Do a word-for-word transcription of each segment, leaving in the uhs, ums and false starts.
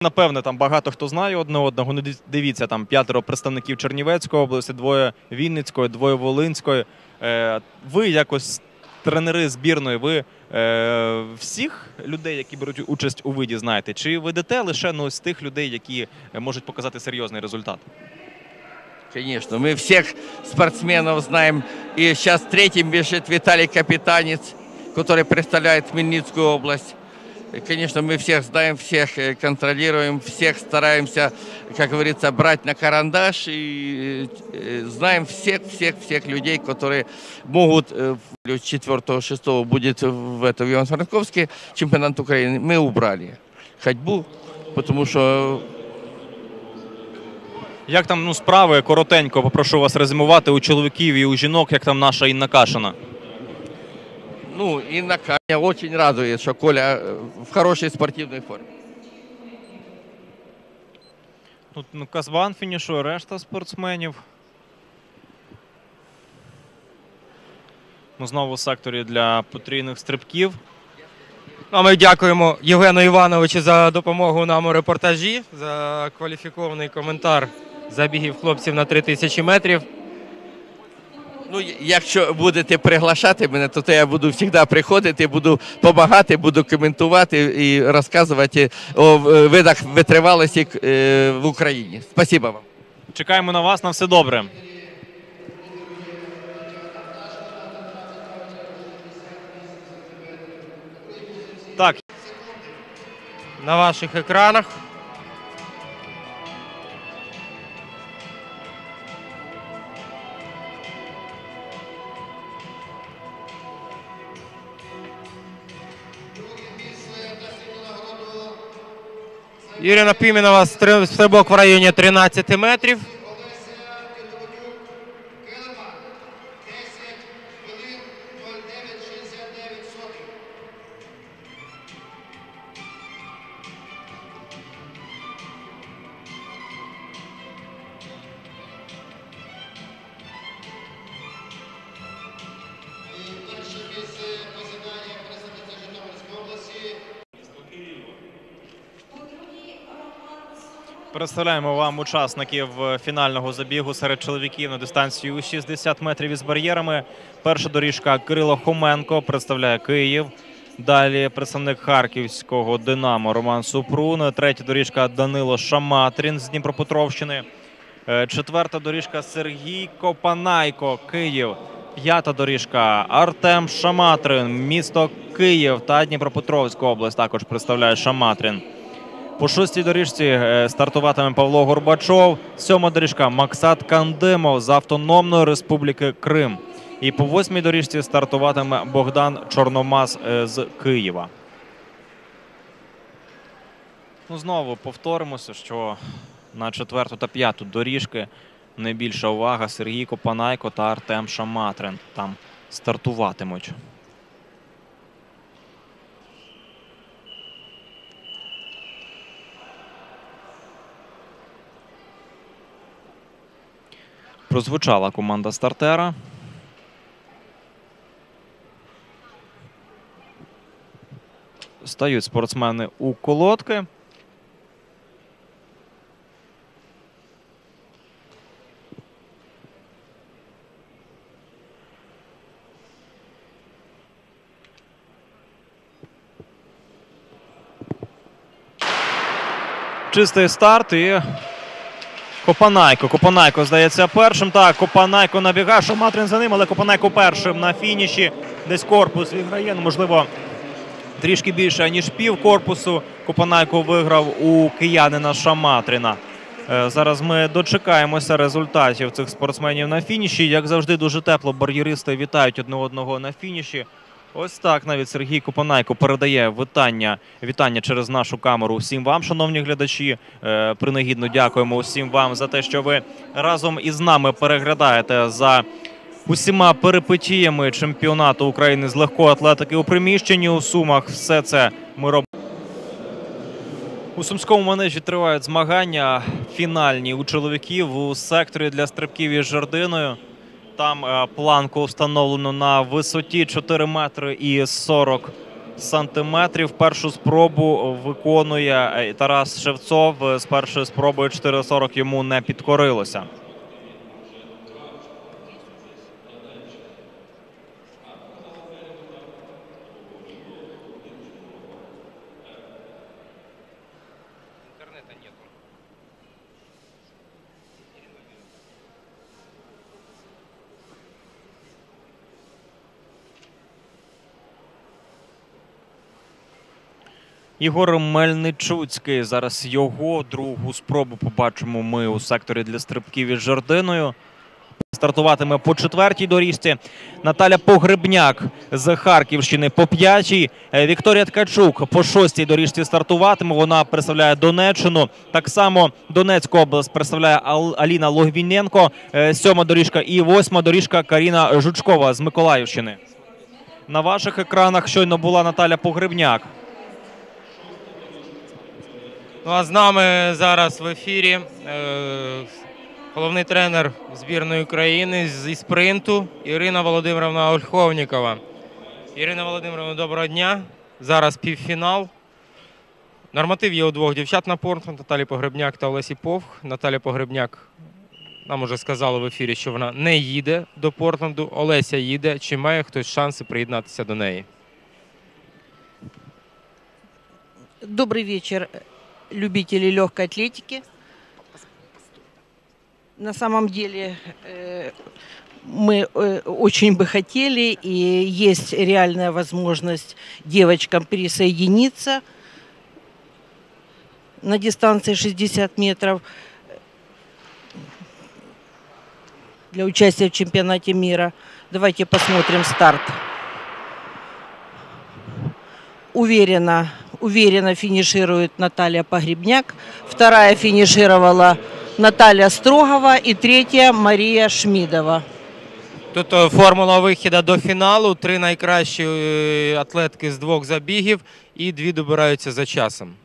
Напевне, там багато хто знає одне одного. Ну, дивіться, там п'ятеро представників Чернівецької області, двоє Вінницької, двоє Волинської. Е, ви якось, тренери збірної, ви е, всіх людей, які беруть участь у виді, знаєте? Чи ведете лише ну, з тих людей, які можуть показати серйозний результат? Конечно, мы всех спортсменов знаем. И сейчас третьим бежит Виталий Капитанец, который представляет Хмельницкую область. И, конечно, мы всех знаем, всех контролируем, всех стараемся, как говорится, брать на карандаш. И знаем всех-всех-всех людей, которые могут четвёртого-шестого будет в это в Ивано-Франковске чемпионат Украины. Мы убрали ходьбу, потому что... Як там ну, справи, коротенько, попрошу вас резюмувати у чоловіків і у жінок, як там наша Інна Кашина? Ну, Инна Кашина очень радует, что Коля в хорошей спортивной форме. Тут ну, Казбан фінішує, решта спортсменів. Ну, знову в секторі для потрійних стрибків. А ми дякуємо Євгену Івановичу за допомогу нам у репортажі, за кваліфікований коментар забігів хлопців на три тисячі метрів. Ну, якщо будете приглашати мене, то я буду завжди приходити, буду допомагати, буду коментувати і розказувати о видах витривалості в Україні. Спасибо вам. Чекаємо на вас, на все добре. Так. На ваших екранах. Юрія Піменова, стрибок в районі тринадцяти метрів. Представляємо вам учасників фінального забігу серед чоловіків на дистанцію шістдесят метрів із бар'єрами. Перша доріжка Кирило Хоменко представляє Київ. Далі представник харківського «Динамо» Роман Супрун. Третя доріжка Данило Шаматрін з Дніпропетровщини. Четверта доріжка Сергій Копанайко, Київ. П'ята доріжка Артем Шаматрин, місто Київ та Дніпропетровська область також представляє Шаматрин. По шостій доріжці стартуватиме Павло Горбачов. Сьома доріжка Максат Кандимов з Автономної Республіки Крим. І по восьмій доріжці стартуватиме Богдан Чорномаз з Києва. Ну, знову повторимося, що на четверту та п'яту доріжки найбільша увага. Сергій Копанайко та Артем Шаматрин там стартуватимуть. Прозвучала команда стартера. Стають спортсмени у колодки. Чистий старт і Копанайко. Копанайко, здається, першим. Так, Копанайко набігає, Шаматрин за ним, але Копанайко першим на фініші. Десь корпус виграє, можливо, трішки більше, ніж пів корпусу. Копанайко виграв у киянина Шаматрина. Зараз ми дочекаємося результатів цих спортсменів на фініші. Як завжди, дуже тепло бар'єристи вітають одне одного на фініші. Ось так навіть Сергій Копанайко передає вітання, вітання через нашу камеру усім вам, шановні глядачі. Е, принагідно дякуємо усім вам за те, що ви разом із нами переглядаєте за усіма перипетіями чемпіонату України з легкої атлетики у приміщенні у Сумах. Все це ми робимо. У Сумському манежі тривають змагання фінальні у чоловіків у секторі для стрибків із жердиною. Там планку встановлено на висоті чотири метри і сорок сантиметрів. Першу спробу виконує Тарас Шевцов. З першої спроби чотири сорок йому не підкорилося. Ігор Мельничуцький. Зараз його другу спробу побачимо ми у секторі для стрибків із жердиною. Стартуватиме по четвертій доріжці. Наталя Погребняк з Харківщини по п'ятій. Вікторія Ткачук по шостій доріжці стартуватиме. Вона представляє Донеччину. Так само Донецьку область представляє Аліна Логвіненко. Сьома доріжка і восьма доріжка Каріна Жучкова з Миколаївщини. На ваших екранах щойно була Наталя Погребняк. Ну а з нами зараз в ефірі е, головний тренер збірної України зі спринту Ірина Володимирівна Ольховнікова. Ірина Володимирівна, доброго дня. Зараз півфінал. Норматив є у двох дівчат на Портленд, Наталі Погребняк та Олесі Повх. Наталя Погребняк нам уже сказала в ефірі, що вона не їде до Портленду. Олеся їде. Чи має хтось шанси приєднатися до неї? Добрый вечер, любители легкой атлетики. На самом деле э, мы э, очень бы хотели, и есть реальная возможность девочкам присоединиться на дистанции шестьдесят метров для участия в чемпионате мира. Давайте посмотрим старт. Уверенно, уверенно финиширует Наталья Погребняк. Вторая финишировала Наталья Строгова и третья Мария Шмидова. Тут формула вихіду до фіналу. Три найкращі атлетки з двох забігів і дві добираються за часом.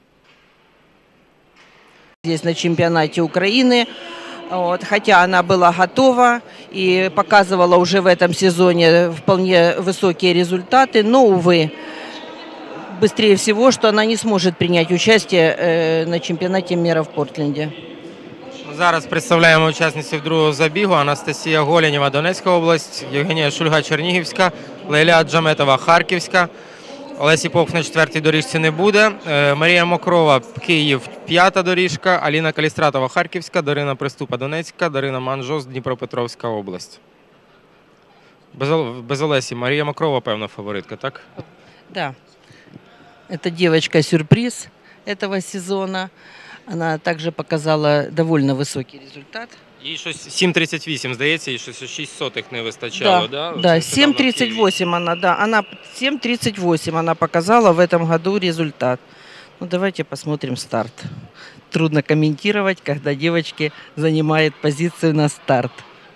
Здесь на чемпионате Украины. Вот, хотя она была готова и показывала уже в этом сезоне вполне высокие результаты, но, увы, быстрее всего, что она не сможет принять участие э, на чемпионате мира в Портленде. Зараз представляємо учасниців другого забігу. Анастасія Голєнєва, Донецька область, Євгенія Шульга, Чернігівська, Лейля Джаметова, Харківська. Олесі Повх на четвертій доріжці не буде. Марія Мокрова, Київ, п'ята доріжка. Аліна Калістратова, Харківська, Дарина Приступа, Донецька, Дарина Манжос, Дніпропетровська область. Без, без Олесі. Марія Мокрова, певна, фаворитка, так? Да. Это девочка-сюрприз этого сезона. Она также показала довольно высокий результат. Їй щось сім тридцять вісім, здається, їй щось шість сотих не вистачало, да? Да, да, сім тридцять вісім она, да, она сім тридцять вісім она показала в этом году результат. Ну, давайте посмотрим старт. Трудно комментировать, когда девочки занимают позицию на старт.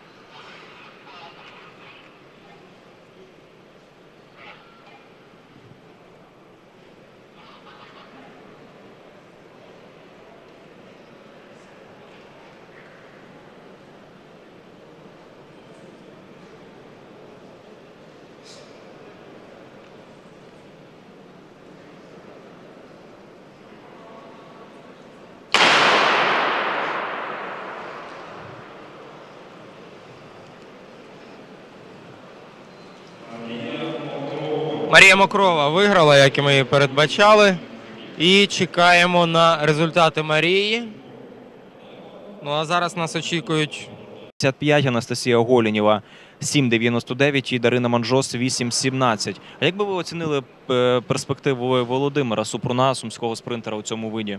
Марія Мокрова виграла, як і ми її передбачали. І чекаємо на результати Марії. Ну а зараз нас очікують... п'ятдесят п'ять, Анастасія Голєнєва сім дев'яносто дев'ять і Дарина Манжос вісім сімнадцять. А як би ви оцінили перспективу Володимира Супруна, сумського спринтера у цьому виді?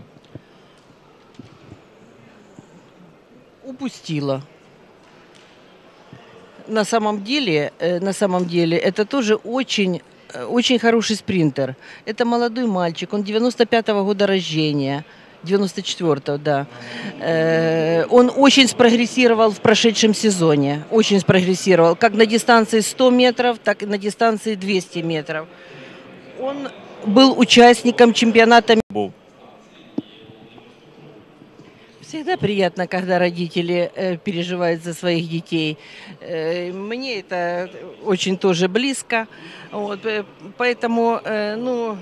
Упустила. На самом деле, на самом деле, это тоже очень, очень хороший спринтер. Это молодой мальчик, он девяносто пятого года рождения, девяносто четвёртого, да. Он очень спрогрессировал в прошедшем сезоне, очень спрогрессировал, как на дистанции сто метров, так и на дистанции двести метров. Он был участником чемпионата. Всегда приятно, когда родители э, переживают за своих детей. Э, мне это очень тоже близко. Вот, э, поэтому, э, ну,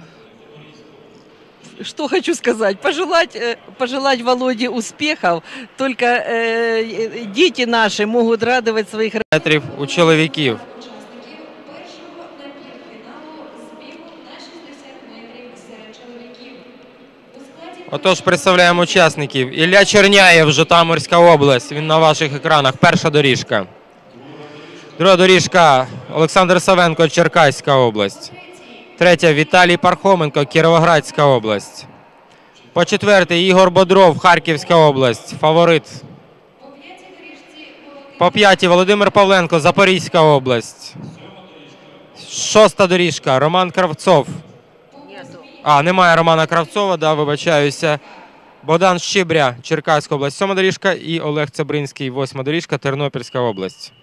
что хочу сказать? Пожелать, э, пожелать Володе успехов. Только э, дети наши могут радовать своих родителей. Метрів у чоловіків. Учасників першого напівфіналу збігу на шістдесят метрів серед чоловіків. У складі Отож, представляємо учасників. Ілля Черняєв, Житомирська область. Він на ваших екранах. Перша доріжка. Друга доріжка Олександр Савенко, Черкаська область. Третя Віталій Пархоменко, Кіровоградська область. По четвертій Ігор Бодров, Харківська область. Фаворит. по п'ятій доріжці Володимир По п'ятій Володимир Павленко, Запорізька область. Шоста доріжка Роман Кравцов. А, немає Романа Кравцова, да, вибачаюся. Богдан Щибря, Черкаська область, сьома доріжка. І Олег Цебринський, восьма доріжка, Тернопільська область.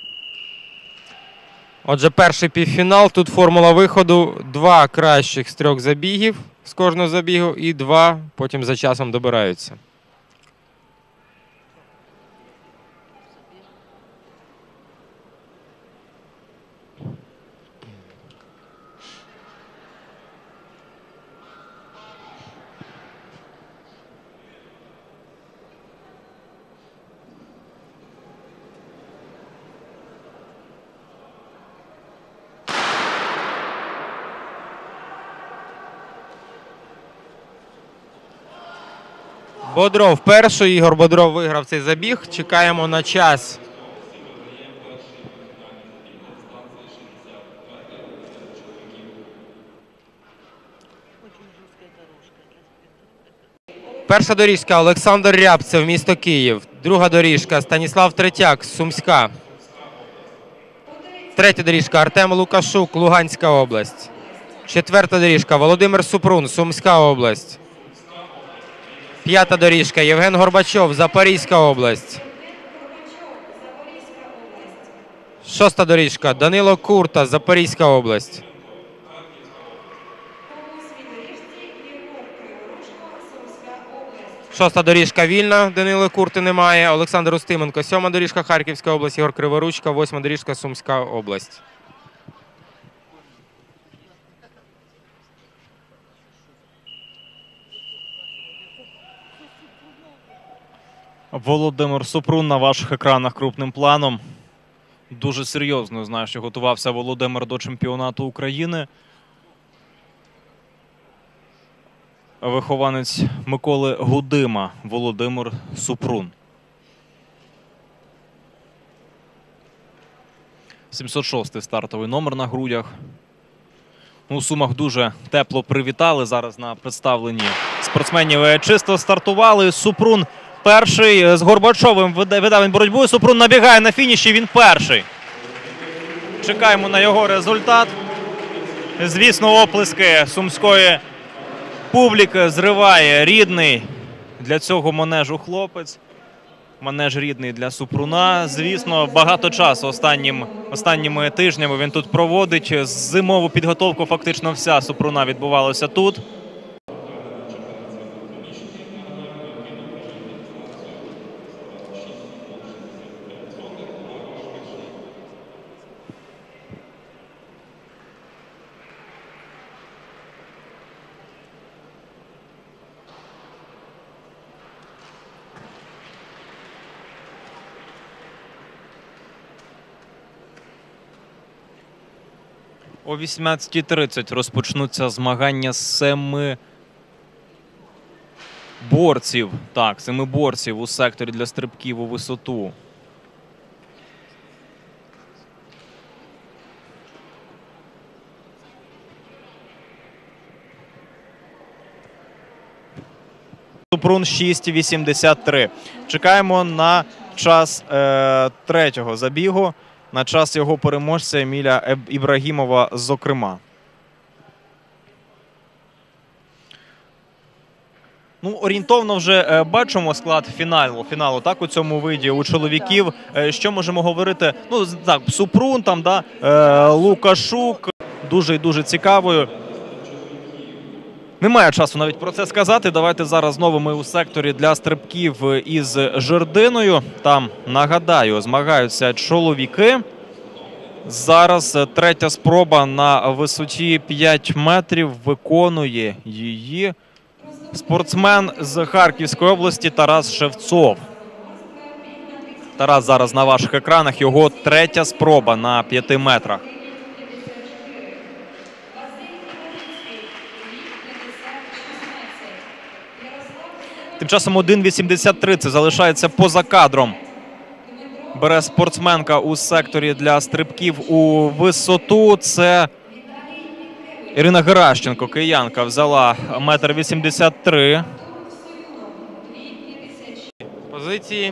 Отже, перший півфінал. Тут формула виходу. Два кращих з трьох забігів з кожного забігу. І два потім за часом добираються. Бодров перший. Ігор Бодров виграв цей забіг. Чекаємо на час. Перша доріжка Олександр Рябцев, місто Київ. Друга доріжка Станіслав Третяк, Сумська. Третя доріжка Артем Лукашук, Луганська область. Четверта доріжка Володимир Супрун, Сумська область. П'ята доріжка Євген Горбачов, Запорізька область. Шоста доріжка Данило Курта, Запорізька область. Шоста доріжка вільна, Данило Курти немає. Олександр Устименко, сьома доріжка Харківська область, Ігор Криворучка, восьма доріжка Сумська область. Володимир Супрун на ваших екранах крупним планом. Дуже серйозно, знаю, що готувався Володимир до чемпіонату України. Вихованець Миколи Гудима Володимир Супрун. сімсот шостий стартовий номер на грудях. У Сумах дуже тепло привітали зараз на представленні спортсменів. Чисто стартували. Супрун перший. З Горбачовим веде він боротьбу. Супрун набігає на фініші. Він перший. Чекаємо на його результат. Звісно, оплески сумської публіки зриває рідний для цього манежу хлопець. Манеж рідний для Супруна. Звісно, багато часу останнім, останніми тижнями він тут проводить. Зимову підготовку фактично вся Супруна відбувалася тут. О вісімнадцятій тридцять розпочнуться змагання семи борців. Так, семи борців у секторі для стрибків у висоту. Супрун шість вісімдесят три. Чекаємо на час е, третього забігу. На час його переможця Еміля Ібрагімова, зокрема. Ну, орієнтовно вже е, бачимо склад фіналу, фіналу так, у цьому виді у чоловіків. Е, що можемо говорити? Ну, так, Супрун, там, да, е, Лукашук. Дуже і дуже цікавою. Немає часу навіть про це сказати. Давайте зараз знову ми у секторі для стрибків із жердиною. Там, нагадаю, змагаються чоловіки. Зараз третя спроба на висоті п'ять метрів. Виконує її спортсмен з Харківської області Тарас Шевцов. Тарас зараз на ваших екранах. Його третя спроба на п'яти метрах. Тим часом один вісімдесят три. Це залишається поза кадром. Бере спортсменка у секторі для стрибків у висоту. Це Ірина Геращенко, киянка, взяла метр вісімдесят три. Позиції.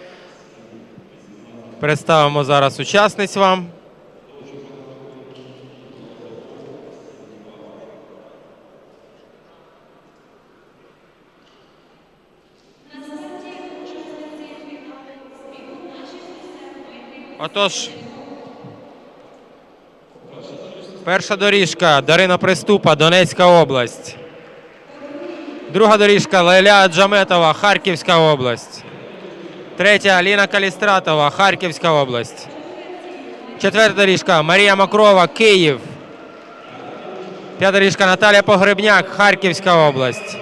Представимо зараз учасниць вам. Отож, перша доріжка Дарина Приступа, Донецька область. Друга доріжка Лейля Джаметова, Харківська область. Третя Аліна Калістратова, Харківська область. Четверта доріжка Марія Мокрова, Київ. П'ята доріжка Наталія Погребняк, Харківська область.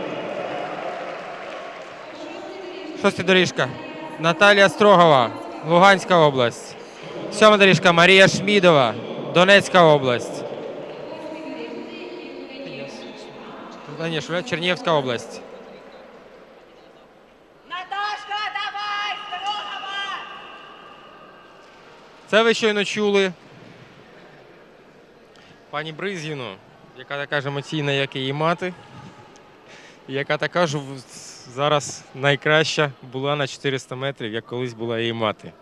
Шоста доріжка Наталія Строгова, Луганська область. Сьома доріжка Марія Шмідова, Донецька область. Чернігівська область. Наташка, давай, Строгова! Це ви щойно чули пані Бризгіну, яка така ж емоційна, як і її мати, і яка така ж зараз найкраща була на чотириста метрів, як колись була її мати.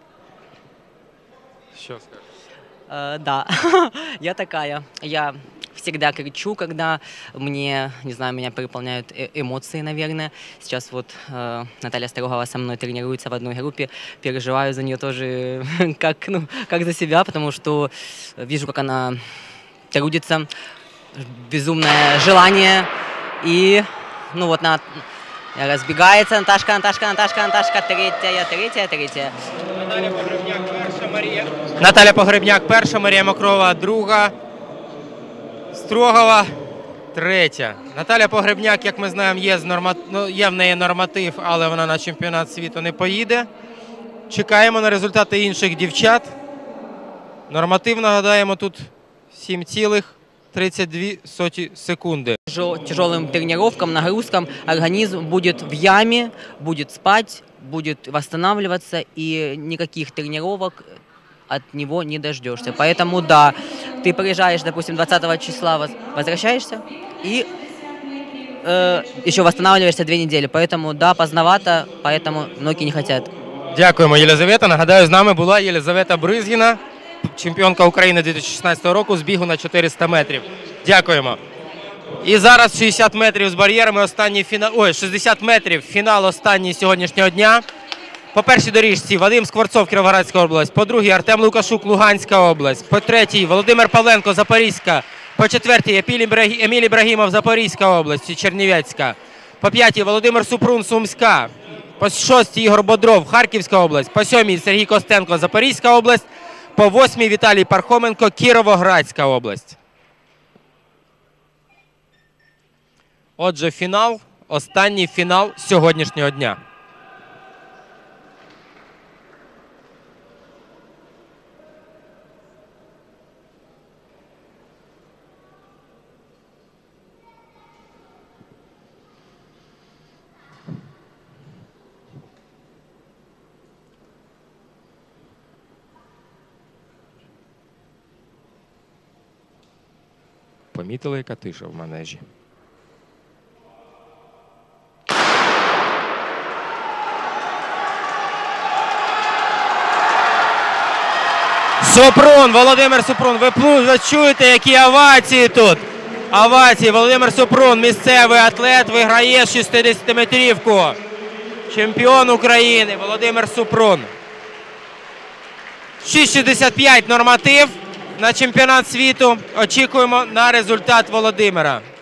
Що скажеш? Э, да, я такая. Я всегда кричу, когда мне, не знаю, меня переполняют э- эмоции, наверное. Сейчас вот э, Наталья Строгова со мной тренируется в одной группе. Переживаю за нее тоже как, ну, как за себя, потому что вижу, как она трудится. Безумное желание. И, ну вот, она разбегается. Наташка, Наташка, Наташка, Наташка. Третья, третья, третья. Наталя Погребняк перша, Марія. Наталя Погребняк перша, Марія Мокрова друга. Строгова третя. Наталя Погребняк, як ми знаємо, є, з норма... ну, є в неї норматив, але вона на чемпіонат світу не поїде. Чекаємо на результати інших дівчат. Норматив, нагадаємо, тут сім цілих тридцять дві сотні секунди. Тяжелым тренировкам, нагрузкам организм будет в яме, будет спать, будет восстанавливаться, и никаких тренировок от него не дождешься. Поэтому, да, ты приезжаешь, допустим, двадцатого числа, возвращаешься и э, еще восстанавливаешься две недели. Поэтому, да, поздновато, поэтому многие не хотят. Дякуємо, Єлизавета. Нагадаю, з нами була Єлизавета Бризгіна, чемпіонка України дві тисячі шістнадцятого року з бігу на чотириста метрів. Дякуємо. І зараз шістдесят метрів з бар'єрами, останній фінал, ой, шістдесят метрів, фінал останній сьогоднішнього дня. По першій доріжці Вадим Скворцов, Кіровоградська область, по другій Артем Лукашук, Луганська область, по третій Володимир Павленко, Запорізька, по четвертій Еміль Ібрагімов, Запорізька область, Чернівецька, по п'ятій Володимир Супрун, Сумська, по шостій Ігор Бодров, Харківська область, по сьомій Сергій Костенко, Запорізька область, по восьмій Віталій Пархоменко, Кіровоградська область. Отже, фінал, останній фінал сьогоднішнього дня. Помітили, яка тиша в манежі? Супрун, Володимир Супрун, ви, ви чуєте, які овації тут? Овації, Володимир Супрун, місцевий атлет, виграє шістдесятиметрівку. Чемпіон України Володимир Супрун. шість шістдесят п'ять норматив на чемпіонат світу. Очікуємо на результат Володимира.